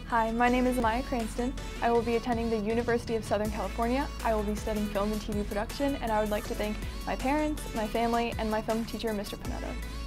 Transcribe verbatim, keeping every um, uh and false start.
Hi, my name is Amaya Cranston. I will be attending the University of Southern California. I will be studying film and T V production, and I would like to thank my parents, my family, and my film teacher, Mister Panetta.